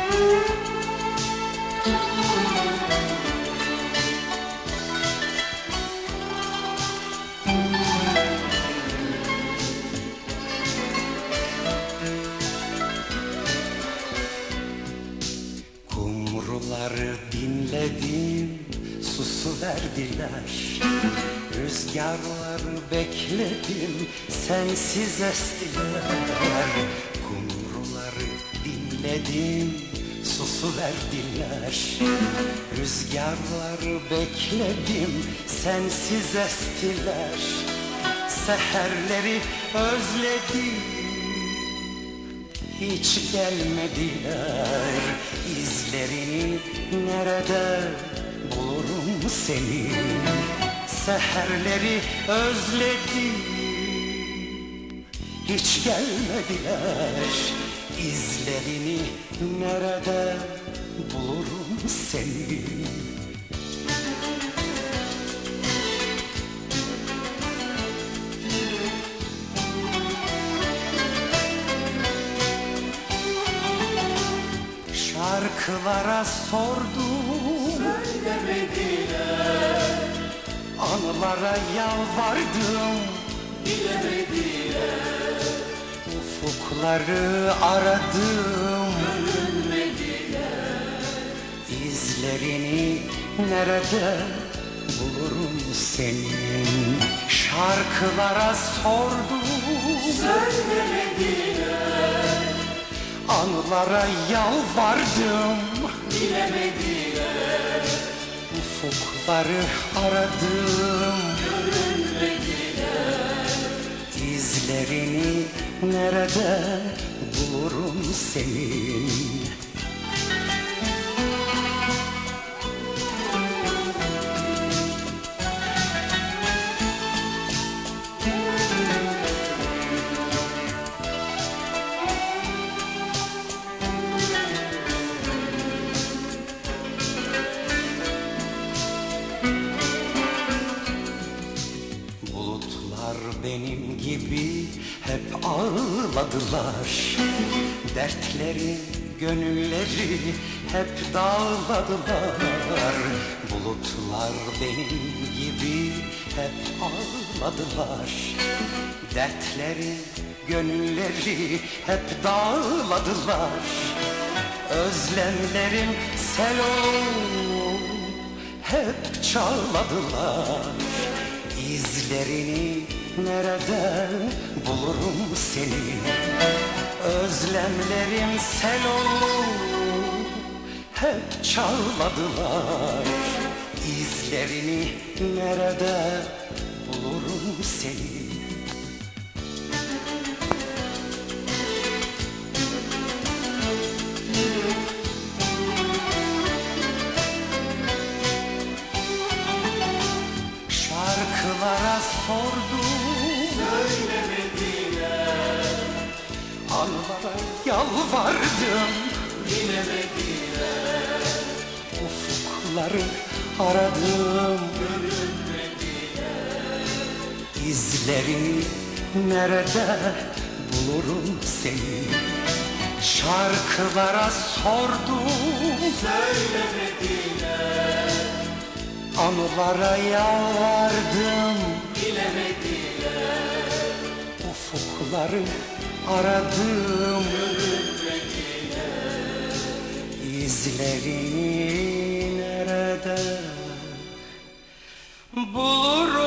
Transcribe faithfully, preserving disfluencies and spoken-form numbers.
Kumruları dinledim, susu verdiler. Rüzgarları bekledim, sensiz estiler. Kumruları dinledim, susu verdiler. Rüzgarları bekledim, sensiz estiler. Seherleri özledim, hiç gelmediler. İzlerini nerede bulurum seni? Seherleri özledim, hiç gelmediler. İzlerini nerede bulurum seni? Şarkılara sordum, söylemediler. Anılara yalvardım, bilemediler. Ufukları aradım, görünmediler. İzlerini nerede bulurum senin? Şarkılara sordum, söylemediler. Anılara yalvardım, bilemediler. Ufukları aradım, görünmediler. İzlerini nerede bulurum senin? Benim gibi hep ağladılar. Dertleri, gönülleri hep dağladılar. Bulutlar benim gibi hep ağladılar. Dertleri, gönülleri hep dağladılar. Özlemlerim sel oldu, hep çağladılar. İzlerini nerede bulurum seni? Özlemlerim sel oldu, hep çağladılar. İzlerini nerede bulurum seni? Şarkılara sordum, söylemediler. Anılara yalvardım, bilemediler. Ufukları aradım, görünmediler. İzlerini nerede bulurum seni? Şarkılara sordum, söylemediler. Anılara yalvardım, bilemediler. Ufukları aradım, görünmediler. İzlerini nerede bulurum?